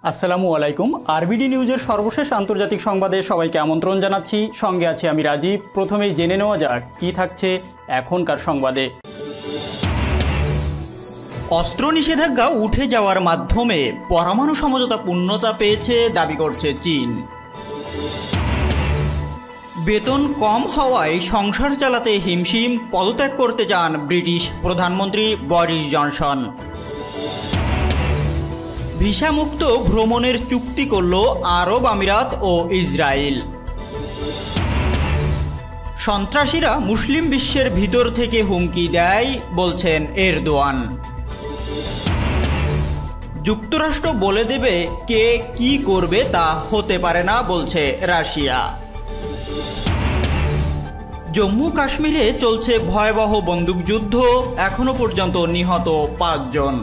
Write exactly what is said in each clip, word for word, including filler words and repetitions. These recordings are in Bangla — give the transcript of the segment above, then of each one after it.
আসসালামু আলাইকুম। আরবিডি নিউজের সর্বশেষ আন্তর্জাতিক সংবাদে সবাইকে আমন্ত্রণ জানাচ্ছি। সঙ্গে আছি আমি রাজীব। প্রথমেই জেনে নেওয়া যাক কী থাকছে এখনকার সংবাদে। অস্ত্র নিষেধাজ্ঞা উঠে যাওয়ার মাধ্যমে পরমাণু সমঝোতা পূর্ণতা পেয়েছে দাবি করছে চীন। বেতন কম হওয়ায় সংসার চালাতে হিমশিম, পদত্যাগ করতে চান ব্রিটিশ প্রধানমন্ত্রী বরিস জনসন। ভিসামুক্ত ভ্রমণের চুক্তি করল আরব আমিরাত ও ইসরায়েল। সন্ত্রাসীরা মুসলিম বিশ্বের ভিতর থেকে হুমকি দেয় বলছেন এরদোয়ান। যুক্তরাষ্ট্র বলে দেবে কে কি করবে তা হতে পারে না বলছে রাশিয়া। জম্মু কাশ্মীরে চলছে ভয়াবহ বন্দুকযুদ্ধ, এখনো পর্যন্ত নিহত পাঁচজন।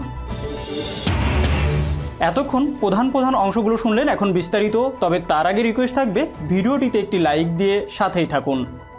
এতক্ষণ প্রধান প্রধান অংশগুলো শুনলেন, এখন বিস্তারিত। তবে তার আগে রিকোয়েস্ট থাকবে ভিডিওটিতে একটি লাইক দিয়ে সাথেই থাকুন।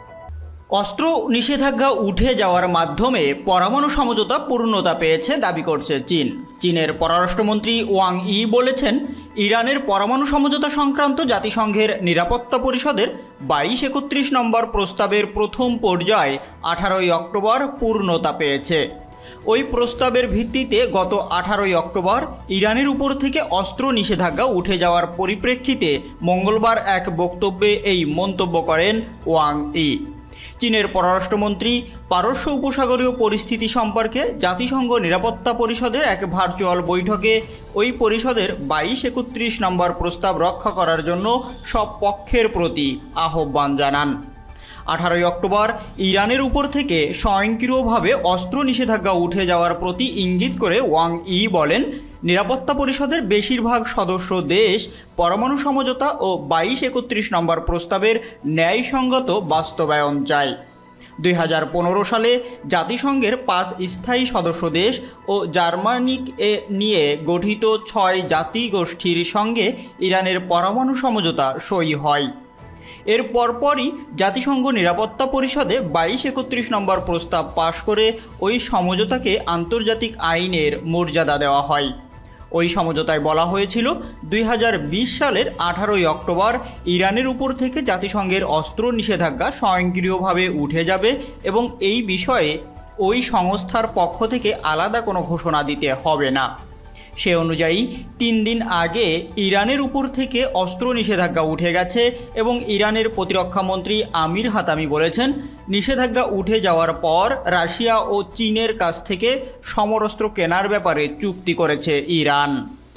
অস্ত্র নিষেধাজ্ঞা উঠে যাওয়ার মাধ্যমে পরমাণু সমঝোতা পূর্ণতা পেয়েছে দাবি করছে চীন। চীনের পররাষ্ট্রমন্ত্রী ওয়াং ই বলেছেন, ইরানের পরমাণু সমঝোতা সংক্রান্ত জাতিসংঘের নিরাপত্তা পরিষদের বাইশ একত্রিশ নম্বর প্রস্তাবের প্রথম পর্যায় আঠারোই অক্টোবর পূর্ণতা পেয়েছে। ওই প্রস্তাবের ভিত্তিতে গত আঠারোই অক্টোবর ইরানের উপর থেকে অস্ত্র নিষেধাজ্ঞা উঠে যাওয়ার পরিপ্রেক্ষিতে মঙ্গলবার এক বক্তব্যে এই মন্তব্য করেন ওয়াং ই। চীনের পররাষ্ট্রমন্ত্রী পারস্য উপসাগরীয় পরিস্থিতি সম্পর্কে জাতিসংঘ নিরাপত্তা পরিষদের এক ভার্চুয়াল বৈঠকে ওই পরিষদের বাইশ একত্রিশ নম্বর প্রস্তাব রক্ষা করার জন্য সব পক্ষের প্রতি আহ্বান জানান। আঠারোই অক্টোবর ইরানের উপর থেকে স্বয়ংক্রিয়ভাবে অস্ত্র নিষেধাজ্ঞা উঠে যাওয়ার প্রতি ইঙ্গিত করে ওয়াং ই বলেন, নিরাপত্তা পরিষদের বেশিরভাগ সদস্য দেশ পরমাণু সমঝোতা ও বাইশ একত্রিশ নম্বর প্রস্তাবের ন্যায়সঙ্গত বাস্তবায়ন চায়। দুই হাজার পনেরো সালে জাতিসংঘের পাঁচ স্থায়ী সদস্য দেশ ও জার্মানিকে নিয়ে গঠিত ছয় জাতিগোষ্ঠীর সঙ্গে ইরানের পরমাণু সমঝোতা সই হয়। এর পরপরই জাতিসংঘ নিরাপত্তা পরিষদে বাইশ একত্রিশ নম্বর প্রস্তাব পাশ করে ওই সমঝোতাকে আন্তর্জাতিক আইনের মর্যাদা দেওয়া হয়। ওই সমঝোতায় বলা হয়েছিল, দুই হাজার বিশ সালের আঠারোই অক্টোবর ইরানের উপর থেকে জাতিসংঘের অস্ত্র নিষেধাজ্ঞা স্বয়ংক্রিয়ভাবে উঠে যাবে এবং এই বিষয়ে ওই সংস্থার পক্ষ থেকে আলাদা কোনো ঘোষণা দিতে হবে না। সে অনুযায়ী তিন দিন আগে ইরানের উপর থেকে অস্ত্র নিষেধাজ্ঞা উঠে গেছে এবং ইরানের প্রতিরক্ষামন্ত্রী আমির হাতামি বলেছেন, নিষেধাজ্ঞা উঠে যাওয়ার পর রাশিয়া ও চীনের কাছ থেকে সমরাস্ত্র কেনার ব্যাপারে চুক্তি করেছে ইরান।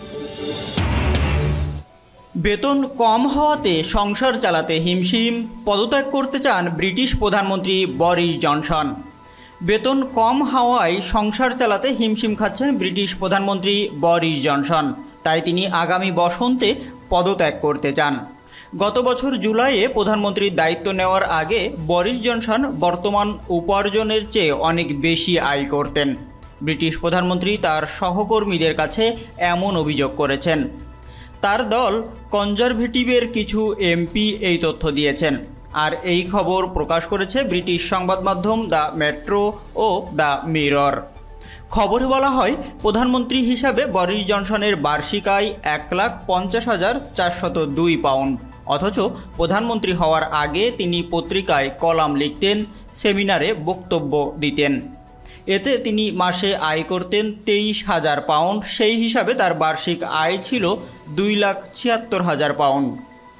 বেতন কম হওয়াতে সংসার চালাতে হিমশিম, পদত্যাগ করতে চান ব্রিটিশ প্রধানমন্ত্রী বরিস জনসন। বেতন কম হওয়ায় সংসার চালাতে হিমশিম খাচ্ছেন ব্রিটিশ প্রধানমন্ত্রী বরিস জনসন। তাই তিনি আগামী বসন্তে পদত্যাগ করতে চান। গত বছর জুলাইয়ে প্রধানমন্ত্রীর দায়িত্ব নেওয়ার আগে বরিস জনসন বর্তমান উপার্জনের চেয়ে অনেক বেশি আয় করতেন। ব্রিটিশ প্রধানমন্ত্রী তার সহকর্মীদের কাছে এমন অভিযোগ করেছেন। তার দল কনজারভেটিভের কিছু এমপি এই তথ্য দিয়েছেন। আর এই খবর প্রকাশ করেছে ব্রিটিশ সংবাদ মাধ্যম দ্য মেট্রো ও দ্য মিরর। খবরে বলা হয়, প্রধানমন্ত্রী হিসাবে বরিস জনসনের বার্ষিক আয় এক লাখ পঞ্চাশ হাজার চারশত দুই পাউন্ড। অথচ প্রধানমন্ত্রী হওয়ার আগে তিনি পত্রিকায় কলাম লিখতেন, সেমিনারে বক্তব্য দিতেন। এতে তিনি মাসে আয় করতেন তেইশ হাজার পাউন্ড। সেই হিসাবে তার বার্ষিক আয় ছিল দুই লাখ ছিয়াত্তর হাজার পাউন্ড।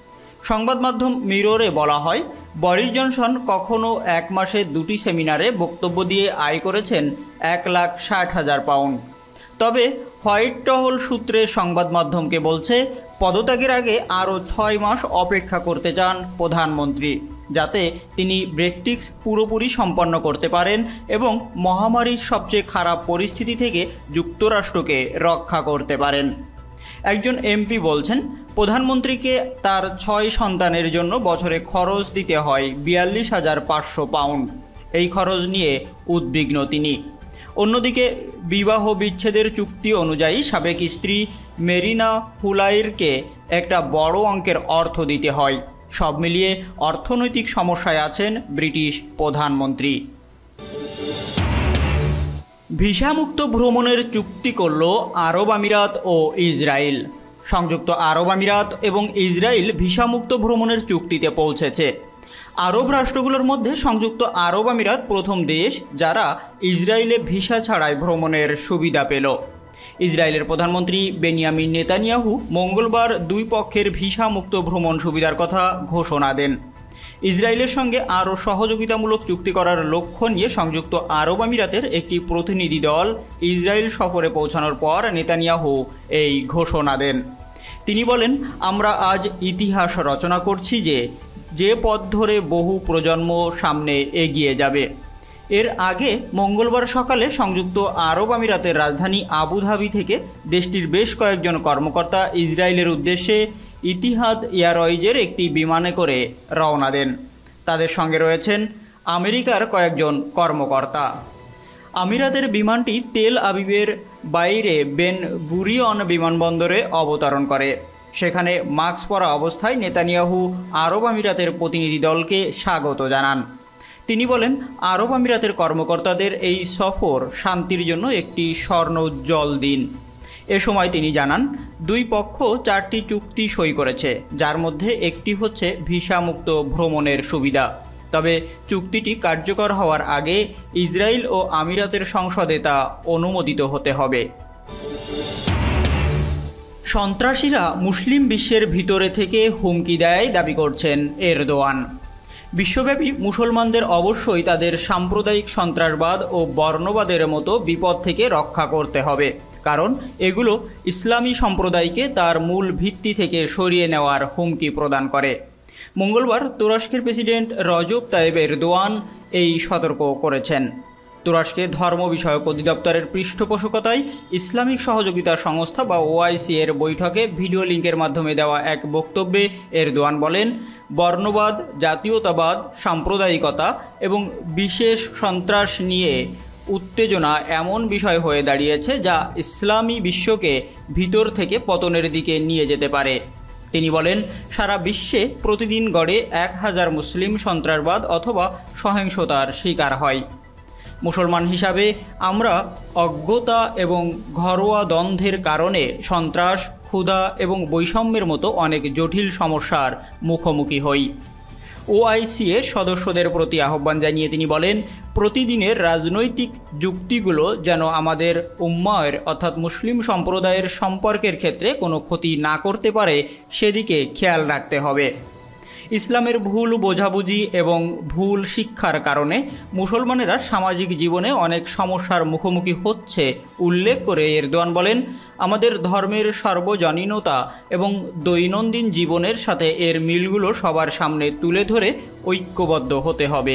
সংবাদ মাধ্যম মিররে বলা হয়, বরিস জনসন কখনও এক মাসে দুটি সেমিনারে বক্তব্য দিয়ে আয় করেছেন এক লাখ ষাট হাজার পাউন্ড। তবে হোয়াইট টহল সূত্রে সংবাদ মাধ্যমকে বলছে, পদত্যাগের আগে আরও ছয় মাস অপেক্ষা করতে চান প্রধানমন্ত্রী, যাতে তিনি ব্রেক্সিট পুরোপুরি সম্পন্ন করতে পারেন এবং মহামারীর সবচেয়ে খারাপ পরিস্থিতি থেকে যুক্তরাষ্ট্রকে রক্ষা করতে পারেন। একজন এমপি বলছেন, প্রধানমন্ত্রীকে তার ছয় সন্তানের জন্য বছরে খরচ দিতে হয় বিয়াল্লিশ হাজার পাঁচশো পাউন্ড। এই খরচ নিয়ে উদ্বিগ্ন তিনি। অন্যদিকে বিবাহ বিচ্ছেদের চুক্তি অনুযায়ী সাবেক স্ত্রী মেরিনা হুলাইরকে একটা বড় অঙ্কের অর্থ দিতে হয়। সব মিলিয়ে অর্থনৈতিক সমস্যায় আছেন ব্রিটিশ প্রধানমন্ত্রী। ভিসামুক্ত ভ্রমণের চুক্তি করল আরব আমিরাত ও ইসরায়েল। সংযুক্ত আরব আমিরাত এবং ইসরায়েল ভিসামুক্ত ভ্রমণের চুক্তিতে পৌঁছেছে। আরব রাষ্ট্রগুলোর মধ্যে সংযুক্ত আরব আমিরাত প্রথম দেশ যারা ইসরায়েলে ভিসা ছাড়াই ভ্রমণের সুবিধা পেল। ইসরায়েলের প্রধানমন্ত্রী বেনিয়ামিন নেতানিয়াহু মঙ্গলবার দুই পক্ষের ভিসামুক্ত ভ্রমণ সুবিধার কথা ঘোষণা দেন। ইসরায়েলের সঙ্গে আরও সহযোগিতামূলক চুক্তি করার লক্ষ্য নিয়ে সংযুক্ত আরব আমিরাতের একটি প্রতিনিধি দল ইসরায়েল সফরে পৌঁছানোর পর নেতানিয়াহু এই ঘোষণা দেন। তিনি বলেন, আমরা আজ ইতিহাস রচনা করছি যে যে পথ ধরে বহু প্রজন্ম সামনে এগিয়ে যাবে। এর আগে মঙ্গলবার সকালে সংযুক্ত আরব আমিরাতের রাজধানী আবুধাবি থেকে দেশটির বেশ কয়েকজন কর্মকর্তা ইসরায়েলের উদ্দেশ্যে ইতিহাদ এয়ারওয়েজের একটি বিমানে করে রওনা দেন। তাদের সঙ্গে রয়েছেন আমেরিকার কয়েকজন কর্মকর্তা। আমিরাতের বিমানটি তেল আবিবের বাইরে বেন গুরিয়ন বিমানবন্দরে অবতরণ করে। সেখানে মাস্ক পরা অবস্থায় নেতানিয়াহু আরব আমিরাতের প্রতিনিধি দলকে স্বাগত জানান। তিনি বলেন, আরব আমিরাতের কর্মকর্তাদের এই সফর শান্তির জন্য একটি স্বর্ণোজ্জ্বল দিন। এ সময় তিনি জানান, দুই পক্ষ চারটি চুক্তি সই করেছে, যার মধ্যে একটি হচ্ছে ভিসামুক্ত ভ্রমণের সুবিধা। তবে চুক্তিটি কার্যকর হওয়ার আগে ইসরায়েল ও আমিরাতের সংসদে তা অনুমোদিত হতে হবে। সন্ত্রাসীরা মুসলিম বিশ্বের ভিতরে থেকে হুমকি দেয় দাবি করছেন এরদোয়ান। বিশ্বব্যাপী মুসলমানদের অবশ্যই তাদের সাম্প্রদায়িক সন্ত্রাসবাদ ও বর্ণবাদের মতো বিপদ থেকে রক্ষা করতে হবে, কারণ এগুলো ইসলামী সম্প্রদায়কে তার মূল ভিত্তি থেকে সরিয়ে নেওয়ার হুমকি প্রদান করে। মঙ্গলবার তুরস্কের প্রেসিডেন্ট রজব তাইব এরদোয়ান এই সতর্ক করেছেন। তুরস্কে ধর্ম বিষয়ক অধিদপ্তরের পৃষ্ঠপোষকতায় ইসলামিক সহযোগিতা সংস্থা বা ওআইসি এর বৈঠকে ভিডিও লিঙ্কের মাধ্যমে দেওয়া এক বক্তব্যে এরদোয়ান বলেন, বর্ণবাদ, জাতীয়তাবাদ, সাম্প্রদায়িকতা এবং বিশেষ সন্ত্রাস নিয়ে উত্তেজনা এমন বিষয় হয়ে দাঁড়িয়েছে যা ইসলামী বিশ্বকে ভিতর থেকে পতনের দিকে নিয়ে যেতে পারে। তিনি বলেন, সারা বিশ্বে প্রতিদিন গড়ে এক হাজার মুসলিম সন্ত্রাসবাদ অথবা সহিংসতার শিকার হয়। মুসলমান হিসাবে আমরা অজ্ঞতা এবং ঘরোয়া দ্বন্দ্বের কারণে সন্ত্রাস, ক্ষুধা এবং বৈষম্যের মতো অনেক জটিল সমস্যার মুখোমুখি হই। ওআইসি এর সদস্যদের প্রতি আহ্বান জানিয়ে তিনি বলেন, প্রতিদিনের রাজনৈতিক যুক্তিগুলো যেন আমাদের উম্মায়ের অর্থাৎ মুসলিম সম্প্রদায়ের সম্পর্কের ক্ষেত্রে কোনো ক্ষতি না করতে পারে সেদিকে খেয়াল রাখতে হবে। ইসলামের ভুল বোঝাবুঝি এবং ভুল শিক্ষার কারণে মুসলমানেরা সামাজিক জীবনে অনেক সমস্যার মুখোমুখি হচ্ছে উল্লেখ করে এরদোয়ান বলেন, আমাদের ধর্মের সার্বজনীনতা এবং দৈনন্দিন জীবনের সাথে এর মিলগুলো সবার সামনে তুলে ধরে ঐক্যবদ্ধ হতে হবে।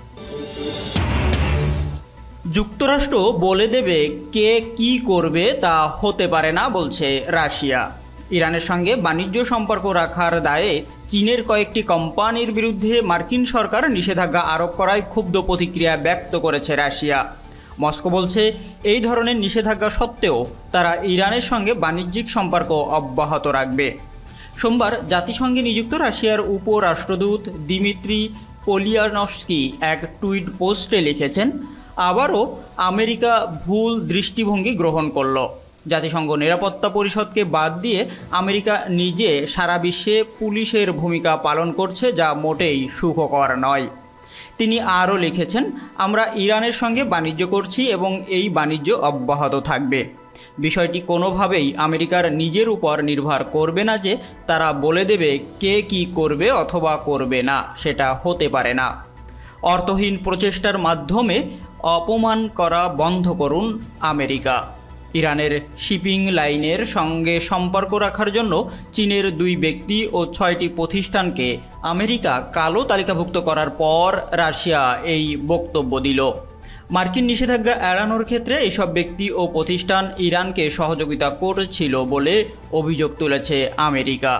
যুক্তরাষ্ট্র বলে দেবে কে কি করবে তা হতে পারে না বলছে রাশিয়া। ইরানের সঙ্গে বাণিজ্য সম্পর্ক রাখার দায়ে চীনের কয়েকটি কোম্পানির বিরুদ্ধে মার্কিন সরকার নিষেধাজ্ঞা আরোপ করায় ক্ষুব্ধ প্রতিক্রিয়া ব্যক্ত করেছে রাশিয়া। মস্কো বলছে, এই ধরনের নিষেধাজ্ঞা সত্ত্বেও তারা ইরানের সঙ্গে বাণিজ্যিক সম্পর্ক অব্যাহত রাখবে। সোমবার জাতিসংঘে নিযুক্ত রাশিয়ার উপরাষ্ট্রদূত দিমিত্রি পোলিয়ানস্কি এক টুইট পোস্টে লিখেছেন, আবারও আমেরিকা ভুল দৃষ্টিভঙ্গি গ্রহণ করল। জাতিসংঘ নিরাপত্তা পরিষদকে বাদ দিয়ে আমেরিকা নিজে সারা বিশ্বে পুলিশের ভূমিকা পালন করছে, যা মোটেই সুখকর নয়। তিনি আরও লিখেছেন, আমরা ইরানের সঙ্গে বাণিজ্য করছি এবং এই বাণিজ্য অব্যাহত থাকবে। বিষয়টি কোনোভাবেই আমেরিকার নিজের উপর নির্ভর করবে না যে তারা বলে দেবে কে কি করবে অথবা করবে না, সেটা হতে পারে না। অর্থহীন প্রচেষ্টার মাধ্যমে অপমান করা বন্ধ করুন আমেরিকা। ইরানের শিপিং লাইনের সঙ্গে সম্পর্ক রাখার জন্য চীনের দুই ব্যক্তি ও ছয়টি প্রতিষ্ঠানকে আমেরিকা কালো তালিকাভুক্ত করার পর রাশিয়া এই বক্তব্য দিল। মার্কিন নিষেধাজ্ঞা এড়ানোর ক্ষেত্রে এসব ব্যক্তি ও প্রতিষ্ঠান ইরানকে সহযোগিতা করেছিল বলে অভিযোগ তুলেছে আমেরিকা।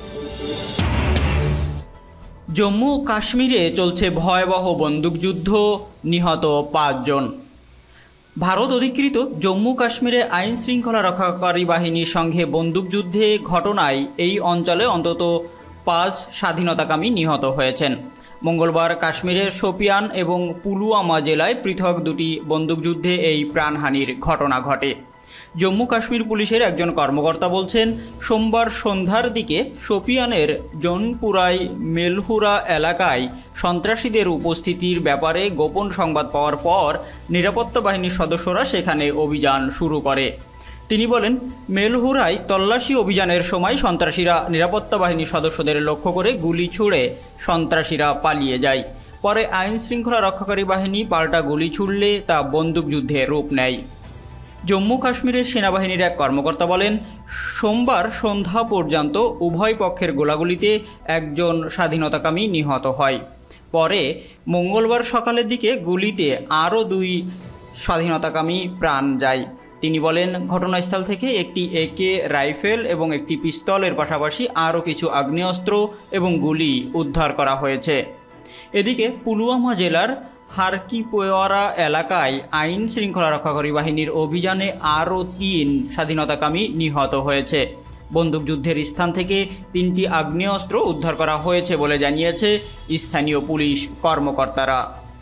জম্মু ও কাশ্মীরে চলছে ভয়াবহ বন্দুকযুদ্ধ, নিহত পাঁচজন। ভারত অধিকৃত জম্মু কাশ্মীরে আইন শৃঙ্খলা রক্ষাকারী বাহিনীর সঙ্গে বন্দুকযুদ্ধে ঘটনায় এই অঞ্চলে অন্তত পাঁচ স্বাধীনতাকামী নিহত হয়েছেন। মঙ্গলবার কাশ্মীরের শোপিয়ান এবং পুলওয়ামা জেলায় পৃথক দুটি বন্দুকযুদ্ধে এই প্রাণহানির ঘটনা ঘটে। জম্মু কাশ্মীর পুলিশের একজন কর্মকর্তা বলছেন, সোমবার সন্ধ্যার দিকে শোপিয়ানের জোনপুরাই মেলহুরা এলাকায় সন্ত্রাসীদের উপস্থিতির ব্যাপারে গোপন সংবাদ পাওয়ার পর নিরাপত্তা বাহিনীর সদস্যরা সেখানে অভিযান শুরু করে। তিনি বলেন, মেলহুরায় তল্লাশি অভিযানের সময় সন্ত্রাসীরা নিরাপত্তা বাহিনীর সদস্যদের লক্ষ্য করে গুলি ছুড়ে সন্ত্রাসীরা পালিয়ে যায়। পরে আইন শৃঙ্খলা রক্ষাকারী বাহিনী পাল্টা গুলি ছুড়লে তা বন্দুকযুদ্ধে রূপ নেয়। জম্মু কাশ্মীরের সেনাবাহিনীর এক কর্মকর্তা বলেন, সোমবার সন্ধ্যা পর্যন্ত উভয় পক্ষের গোলাগুলিতে একজন স্বাধীনতাকামী নিহত হয়। পরে মঙ্গলবার সকালের দিকে গুলিতে আরও দুই স্বাধীনতাকামী প্রাণ যায়। তিনি বলেন, ঘটনাস্থল থেকে একটি একে রাইফেল এবং একটি পিস্তলের পাশাপাশি আরও কিছু আগ্নেয়াস্ত্র এবং গুলি উদ্ধার করা হয়েছে। এদিকে পুলওয়ামা জেলার হারকিপোয়ারা এলাকায় আইন শৃঙ্খলা রক্ষাকারী বাহিনীর অভিযানে আরও তিন স্বাধীনতাকামী নিহত হয়েছে। বন্দুকযুদ্ধের স্থান থেকে তিনটি আগ্নেয়াস্ত্র উদ্ধার করা হয়েছে বলে জানিয়েছে স্থানীয় পুলিশ কর্মকর্তারা।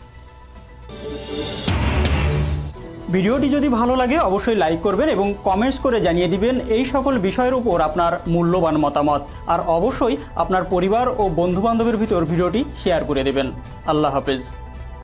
ভিডিওটি যদি ভালো লাগে অবশ্যই লাইক করবেন এবং কমেন্টস করে জানিয়ে দিবেন এই সকল বিষয়ের উপর আপনার মূল্যবান মতামত। আর অবশ্যই আপনার পরিবার ও বন্ধুবান্ধবের ভিতর ভিডিওটি শেয়ার করে দেবেন। আল্লাহ হাফেজ।